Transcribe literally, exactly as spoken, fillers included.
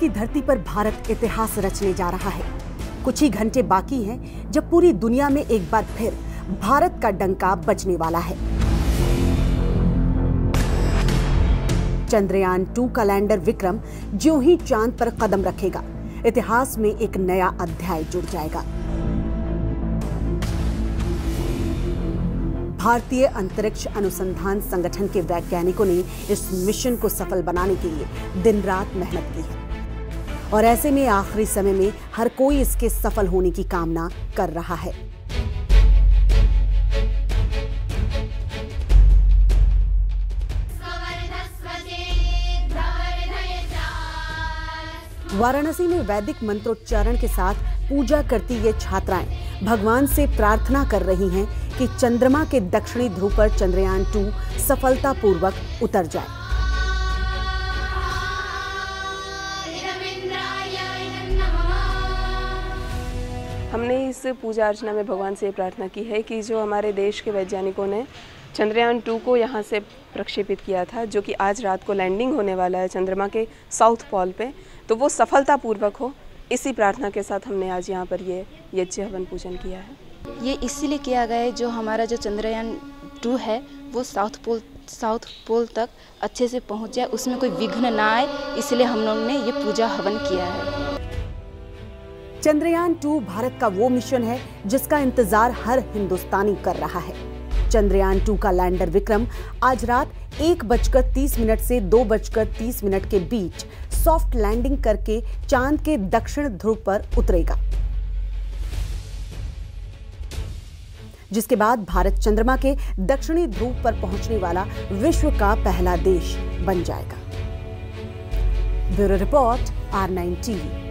की धरती पर भारत इतिहास रचने जा रहा है। कुछ ही घंटे बाकी हैं जब पूरी दुनिया में एक बार फिर भारत का डंका बजने वाला है। चंद्रयान टू का लैंडर विक्रम ज्यों ही चांद पर कदम रखेगा, इतिहास में एक नया अध्याय जुड़ जाएगा। भारतीय अंतरिक्ष अनुसंधान संगठन के वैज्ञानिकों ने इस मिशन को सफल बनाने के लिए दिन रात मेहनत की है और ऐसे में आखिरी समय में हर कोई इसके सफल होने की कामना कर रहा है। वाराणसी में वैदिक मंत्रोच्चारण के साथ पूजा करती ये छात्राएं भगवान से प्रार्थना कर रही हैं कि चंद्रमा के दक्षिणी ध्रुव पर चंद्रयान टू सफलतापूर्वक उतर जाए। हमने इस पूजा अर्चना में भगवान से प्रार्थना की है कि जो हमारे देश के वैज्ञानिकों ने चंद्रयान टू को यहाँ से प्रक्षेपित किया था, जो कि आज रात को लैंडिंग होने वाला है चंद्रमा के साउथ पोल पे, तो वो सफलतापूर्वक हो। इसी प्रार्थना के साथ हमने आज यहाँ पर ये यज्ञ हवन पूजन किया है। ये इसीलिए किया गया है, जो हमारा जो चंद्रयान टू है वो साउथ पोल साउथ पोल तक अच्छे से पहुँच जाए, उसमें कोई विघ्न ना आए, इसलिए हम लोगों ने ये पूजा हवन किया है। चंद्रयान टू भारत का वो मिशन है जिसका इंतजार हर हिंदुस्तानी कर रहा है। चंद्रयान टू का लैंडर विक्रम आज रात एक बजकर तीस मिनट से दो बजकर तीस मिनट के बीच सॉफ्ट लैंडिंग करके चांद के दक्षिण ध्रुव पर उतरेगा, जिसके बाद भारत चंद्रमा के दक्षिणी ध्रुव पर पहुंचने वाला विश्व का पहला देश बन जाएगा। Bureau report, R nine TV.